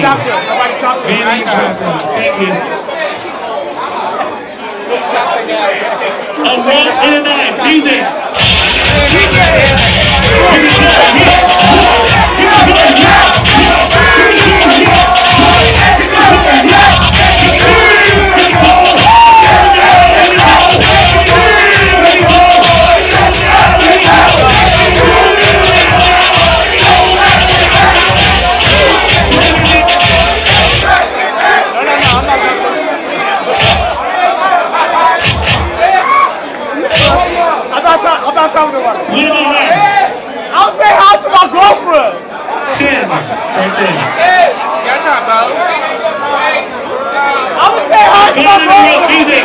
Very chocolate. Thank you. A 1 and a 9. Music. I'll say hi to my girlfriend. Chins, right there. Hey, I would say hi to my girlfriend. Music.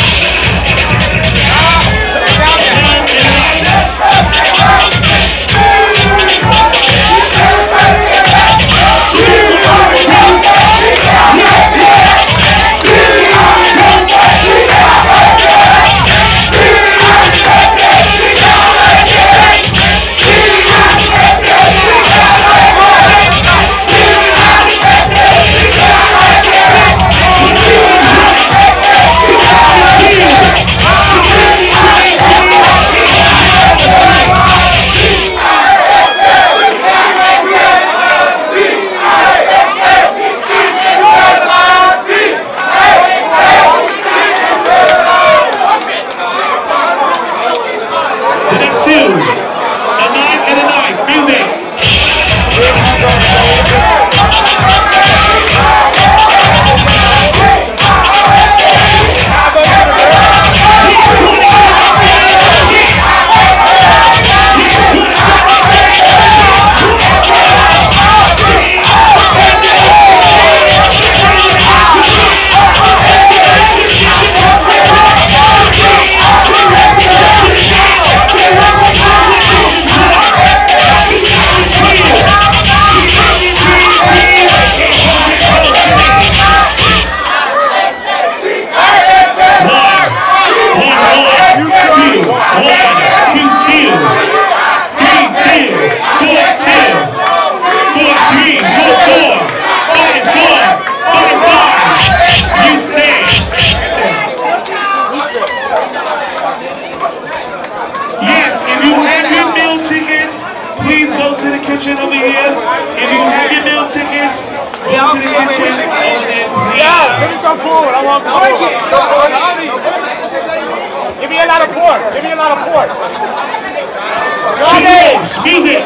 Over here. If you have your meal tickets, go to the kitchen and then please. Yeah, give me some food. I want food. Give me a lot of pork. Give me a lot of pork. Music.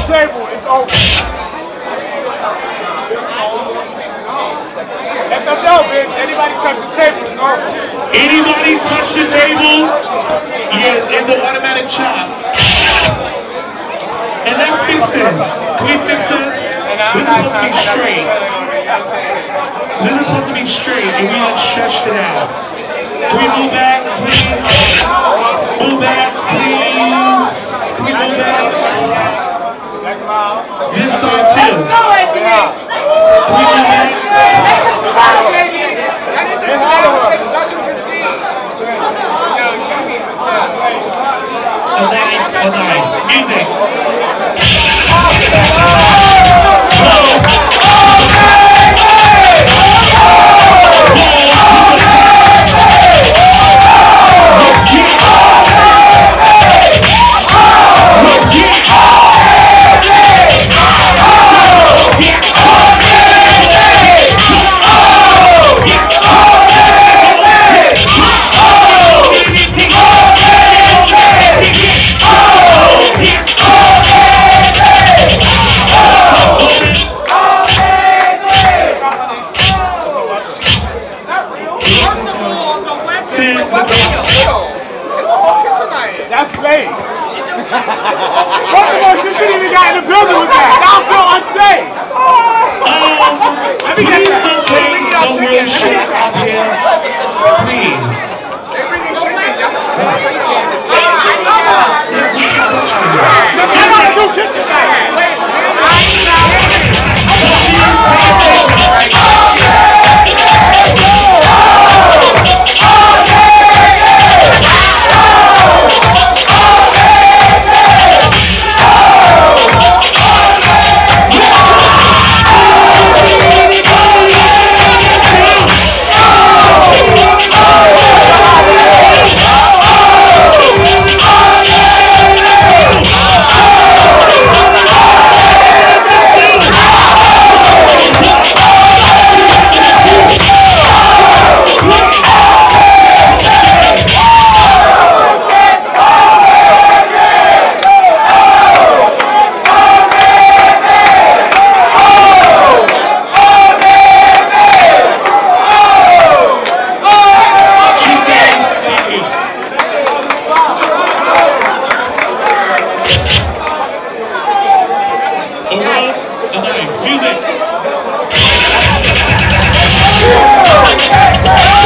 table, it's over. Let them know, bitch. Anybody touch the table, it's over. Anybody touch the table, yeah, it's an automatic chop. And let's fix this. Can we fix this? This is supposed to be straight. This is supposed to be straight, and we done stretched it out. Can we move back, please? Move back, please. Can we move back? This side too. Can we move back? Alive. Music. That's late. First of all, she shouldn't even got in the building with that. Now I feel unsafe. Let me get that. Please. They bringing chicken. Y'all I gotta do kitchen night. Music.